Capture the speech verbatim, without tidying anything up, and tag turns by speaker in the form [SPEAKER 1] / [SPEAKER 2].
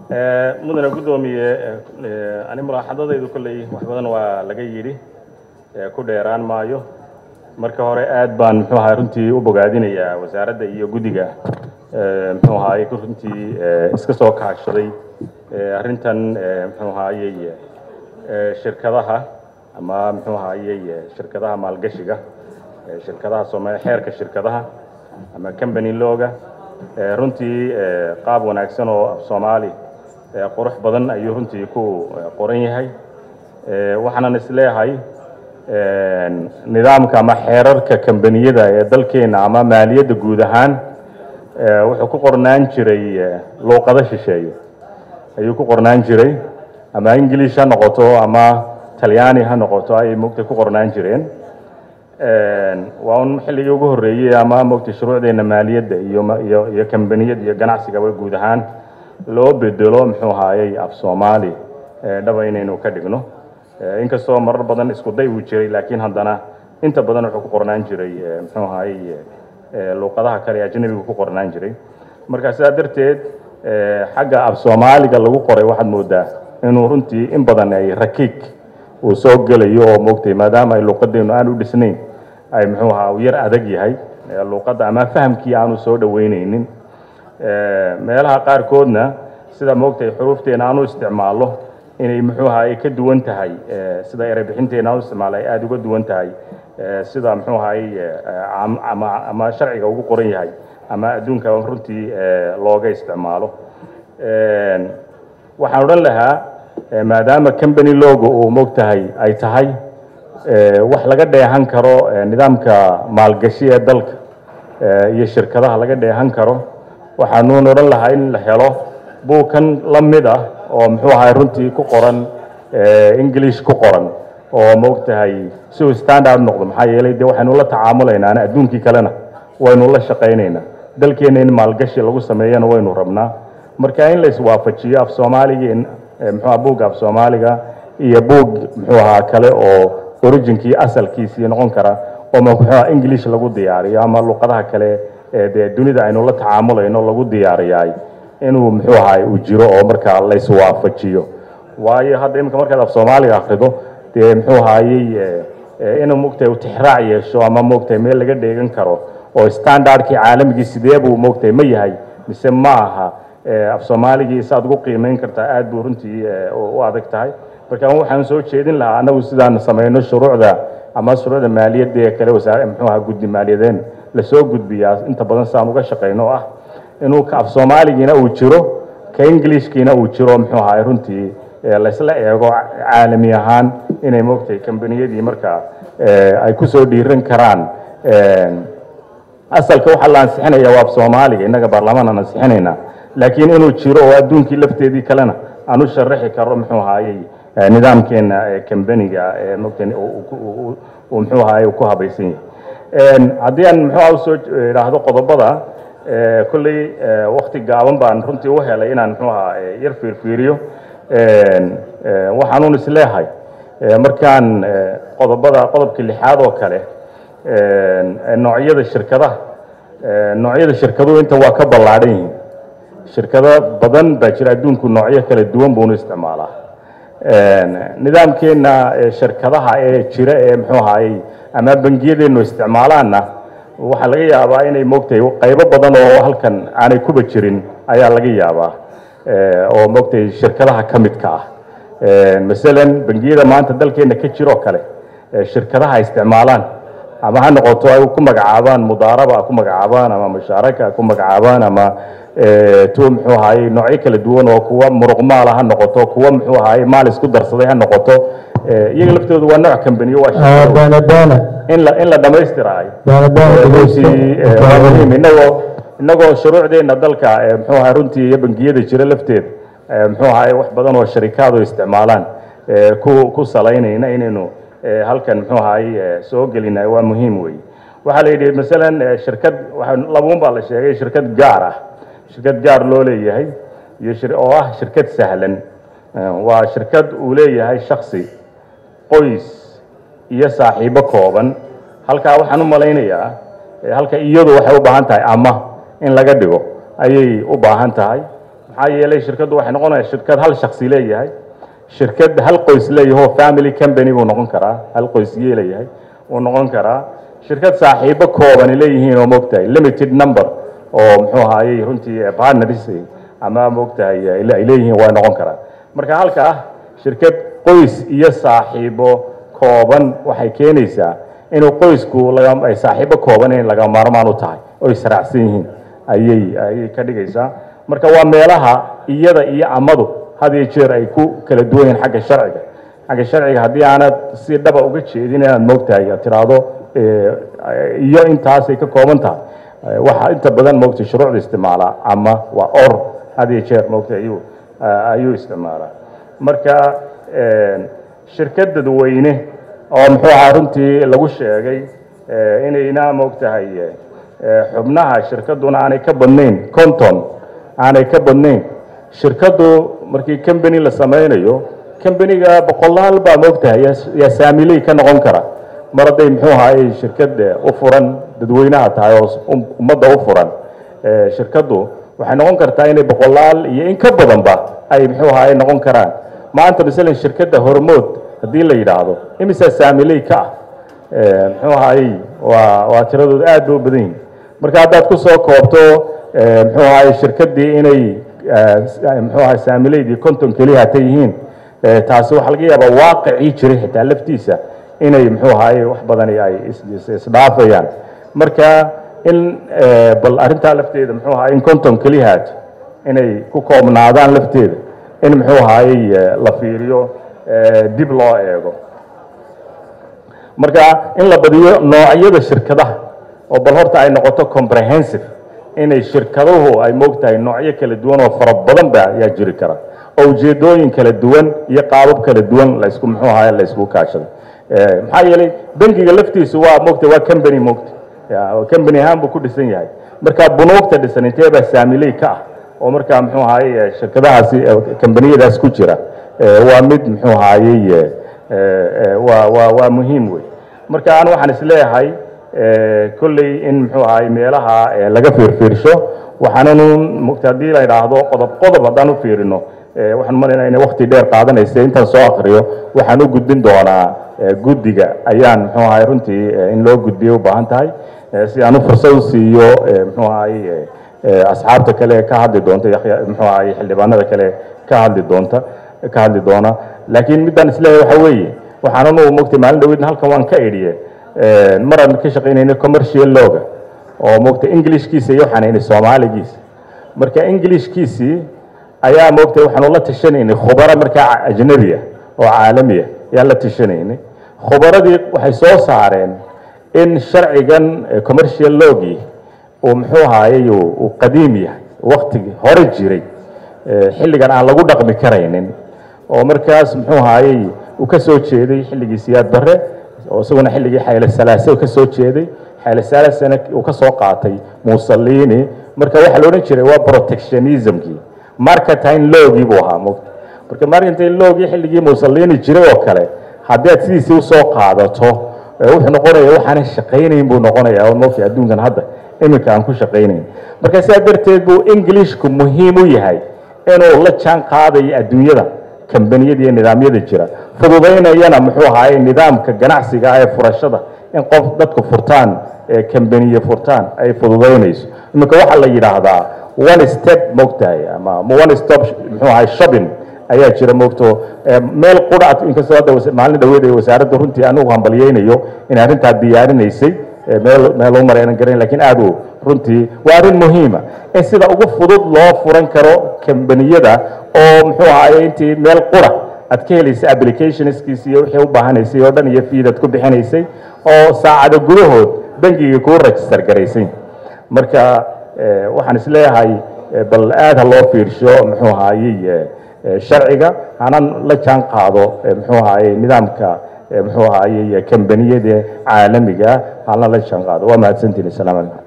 [SPEAKER 1] mudane gudoomiye ani mulaxadadaydu kulley wax badan waa laga yidhi ku dheeraan maayo marka hore aad baan muxuu ahaa runtii u bogaadinayaa wasaaradda iyo guddiga muxuu ahaa runtii iska soo kaashaday arrintan muxuu ahaayey shirkadaha ama muxuu ahaayey shirkadaha maalgashiga shirkadaha Soomaaliya xeerka shirkadaha ama company looga runtii qaab wanaagsan oo Soomaali qurux badan ayuu runtii ku qoran yahay waxaan isleeyahay nidaamka ama xeerarka kambaniyada ee dalkeena ama maaliyadda guud ahaan wuxuu ku qornaan jiray luqado shisheeye ayuu ku qornaan jiray ama English ha noqoto ama Talyaani ha noqoto ay mugtay ku qornaan jireen waa un xilligii ugu horeeyay ama mugtay shuruucdeena maaliyadda iyo iyo kambaniyada iyo ganacsiga guud ahaan loo bedelo muxuu ahaayay af Soomaali dhaba inaynu ka dhigno inkastoo marar badan isku day uu jiray laakiin haddana inta badan wuxuu ku qornaan jiray muxuu ahaayay luqadaha kale ee ajnabiga ku qornaan jiray marka sidaa darteed xagga af Soomaaliga lagu qoray waxaad moodaa inuu runtii in badan ay rakiik uu soo galayo oo moogtay maadaama ay luqadeenu aan u dhisnayn ay muxuu ahaa yar adag yahay luqadda ama fahamkii aanu soo dhaweynaynin meelaha qaarkoodna sida moogtay xuruufteena aanu isticmaalo inay muxuu ahaa ka duwan tahay sida eray bixinteena aanu isticmaalay aad uga duwan tahay sida muxuu ahaa ama ama sharciga ugu qoran yahay ama adduunka runtii looga isticmaalo waxaan oran lahaa maadaama company logo uu moogtahay ay tahay wax laga dheehan karo nidaamka maalgashi ee dalka iyo shirkadaha laga dheehan karo waxaanu oran lahaa in la helo buukan la mid ah oo muxuu ahaa runtii ku qoran English ku qoran oo moogtahay si uu standard noqdo maxaa yeelay de waxaanu la tacaamulaynaa adduunkii kalena waynu la shaqaynaynaa dalkeena in maalgashi lagu sameeyana waynu rabnaa marka in la iswaafajiyo af Soomaaliga in muxuu buug af Soomaaliga iyo buug muxuu ahaa kale oo originkii asalkiisii noqon kara oo muxuu English lagu diyaariyo ama luqadaha kale ee dunida aynu la tacaamulayno lagu diyaariyay inuu muxuu ahaa uu jiro oo marka la iswaafajiyo waayo hadda imka marka af Soomaaliga akhrido de muxuu ahaayay inuu mugtay u tixraac yeesho ama mugtay meel laga dheegan karo oo standardkii caalamiga sidee buu mugtay ma yahay mise ma aha af Soomaaliga isaad ugu qiimeyn kartaa aad buu runtii u adag tahay marka waxaan soo jeedin lahaa anagu sidaan sameeyno shuruucda ama shuruucda maaliyadda ee kale wasaaradda muxuu ahaa guddi maaliyadeed la soo gudbiyaa inta badan saan uga shaqeyno ah inuu ka af Soomaaligiina uu jiro ka Englishkiina uu jiro muxuu ahaa runtii la isla eego caalami ahaan inay moogtay kambaniyadii marka ay ku soo dhiiran karaan asalka waxa la ansixinayaa waa af Soomaaliga inaga baarlamaan aan ansixinaynaa laakiin inuu jiro oo adduunkii lafteedii kalena aanu sharaxi karo muxuu ahaayay nidaamkeena kambaniga ee moogtay uu muxuu ahaayay ku habaysan yahay haddii aan muxuu soo yiraahdo qodobada kulley waqti gaaban baan runtii u helay inaan muxuu ahaa yar fiirfiiriyo waxaan isleeyahay markaan qodobada qodobka lixaad oo kale noocyada shirkadaha noocyada shirkaduhu inta waa ka ballaaran yihiin shirkado badan baa jira adduunku noocyo kala duwan buu isticmaalaa nidaamkeena shirkadaha ee jira ee muxuu ahaayay ama bangiyadeenu isticmaalaana waxa laga yaabaa inay moogtay qaybo badan oo halkan aanay kuba jirin ayaa laga yaabaa oo moogtay shirkadaha kamidka ah midalan bangiyada maanta dalkeena ka jiro kale shirkadaha isticmaalaan ama ha noqoto ay ku magacaabaan mudaaraba ku magacaabaan ama mushaaraka ku magacaabaan ama tuu muxuu ahaayay noocyo kala duwan oo kuwa muruqmaal ha noqoto kuwa muxuu ahaayay maal isku darsaday ha noqoto iyaga laftoodu waa nooc company waa shirkado in la in la dhameystiraay inagoo inagoo shuruucdeena dalka muxuu ahaa runtii iyo bangiyada jira lafteed muxuu ahaayay wax badan oo sharikaado isticmaalaan ku ku salaynayna inaynu halkan muxuu ahaayay soo gelinay waa muhiim weey waxa la yidhi midalan shirkad waxa labuun baa la sheegay shirkad gaar ah shirkad gaar loo leeyahay iyo shir oo ah shirkad sahlan waa shirkad uu leeyahay shakhsi qoys iyo saaxiibo kooban halka waxaan u malaynayaa halka iyadu waxay u baahan tahay ama in laga dhigo ayay u baahan tahay maxaa yeelay shirkaddu waxay noqonaysaa shirkad hal shakhsi leeyahay shirkad hal qoys leeyahay family company buu noqon karaa hal qoys leeyahay uu noqon karaa shirkad saaxiibo kooban leeyihiin oo moogtahay limited number oo muxuu ahaayay runtii partners ama moogtahay ay leeyihiin waa noqon karaa marka halka ah shirkad qoys iyo saaxiibo kooban waxay keenaysaa inuu qoysku laga ay saaxiibo kooban in laga maarmaan u tahay oo israacsan yihiin ayay ay ka dhigaysaa marka waa meelaha iyada iyo amadu had iyo jeer ay ku kala duwan yihiin xagga sharciga xagga sharciga haddii aanad si dhaba uga jeedin inaad moogtahay aad tiraahdo iyo intaas ay ka kooban tahay waxa inta badan moogtay shuruucda isticmaala ama waa or had iyo jeer moogtay ayuu ayuu isticmaalaa marka shirkad dadweyne oo muxuu ahaa runtii lagu sheegay inayna moogtahay xubnaha shirkaduna aanay ka badnayn konton aanay ka badnayn shirkaddu markii company la samaynayo companyga boqolaal baa moogtahay yaa saamiley ka noqon kara mar hadday muxuu ahaayey shirkad u furan dadweynaha tahay oo ummadda u furan shirkaddu waxay noqon kartaa inay boqolaal iyo in ka badanba ay muxuu ahaayey noqon karaan maanta masalan shirkadda hormood haddii la yidhaahdo imisa saamiley ka ah muxuu ahaayey waa waa tiradooda aad bay u badan yihin marka haddaad ku soo koobto muxuu ahaayey shirkaddii inay muxuu ahaay saamileydii konton keliya hatay yihiin taasi waxaa laga yaabaa waaqicii jiray xitaa laftiisa inay muxuu ahaayey wax badani ay isdhaafayaan marka in bal arrintaa lafteeda muxuu ahaayey in konton keliya haato inay ku koobnaadaan lafteeda in muxuu ahaayey la fiiriyo dib loo eego marka in la badiyo noocyada shirkadaha oo bal horta ay noqoto comprehensive inay shirkaduhu ay moogtahay noocyo kala duwan oo fara badan ba ayaa jiri kara oo ujeedooyin kala duwan iyo qaabab kala duwan la isku muxuu ahaay la isku kaashado maxaa yeelay bangiga laftiisu waa moogtahay waa company moogtahay company ahaan buu ku dhisan yahay marka bunuugta dhisan intee baa saamiley ka ah oo marka muxuu ahaayey shirkadahaasi kambaniyadaas ku jira waa mid muxuu ahaayey waa waa waa muhiim wey marka aan waxaan isleeyahay kulley in muxuu ahaayey meelaha laga fiirfiirsho waxaananu moogtahay haddii la yidhaahdo qodob qodob haddaan u fiirino waxaan maraynaa inay waqti dheer qaadanaysa intaan soo akriyo waxaan u gudbin doonaa guddiga ayaan muxuu ahaayey runtii in loo gudbiyo u baahan tahay si aan u fursad u siiyo muxuu ahaayey asxaabta kale ka hadli doonta muxuu ahaayey xildhibaanada kale ka hadli doonta ka hadli doona laakiin midaan isleeyahay waxa weeye waxaananu moogtay maalin dhaweydna halkan waan ka idhiye maraan ka shaqaynayna commercial looga oo moogtay englishkiisa iyo waxaan haynay soomaaligiisa marka englishkiisii ayaa moogtay waxaanu la tashanaynay khubaro markaa ajnabiya oo caalamiya ayaa la tashanaynay khubaradii waxay soo saareen in sharcigan commercial logii uu muxuu ahaayey uu qadiim yahay waqtigii hore jiray xilligan aan lagu dhaqmi karaynin oo markaas muxuu ahaayey uu ka soo jeeday xilligii siyaad barre oo isaguna xilligii xayle salaase uu ka soo jeeday xayle salaasena uu ka soo qaatay mussolini marka waxa la odhan jiray waa protectionismkii markatine logii buu ahaa moogta marka markatine logii xilligii mussolini jiray oo kale haddii aad sidiisii usoo qaadato wuxuu noqonaya waxaanan shaqaynayn buu noqonayaa oo moogta adduunkan hadda iminka aan ku shaqaynayn marka sidaa darteed buu englishku muhiim u yahay inuu la jaan qaadayo adduunyada kambaniyada iyo nidaamyada jira fududaynayana muxuu ahaayey nidaamka ganacsiga ee furashada in qof dadku furtaan kambaniye furtaan ay fududaynayso iminka waxaa la yidhaahdaa one step moogtahay ama one stop muxuu ahaay shopping ayaa jira moogto meel qudhac inkastoo hadda maalin dhaweed ee wasaaradda runtii aan ugu hambalyeynayo in arrintaa diyaarinaysay meel meel u maraynan garan laakiin aad u runtii waa arrin muhiima in sida ugu fudud loo furan karo kambaniyada oo muxuu ahaayey intii meel qura aad ka helaysay applicationskiisa iyo wixii u baahanaysay oo dhan iyo fiidaad ku bixinaysay oo saacado gudahood bangiga kuu register garaysay marka waxaan isleeyahay bal aad ha loo fiirsho muxuu ahaayey sharciga hanan la jaan qaado muxuu ahaayey nidaamka muxuu ahaayey kambaniyada caalamiga halna la jaan qaado waa mahadsantihiin assalaamu calaykum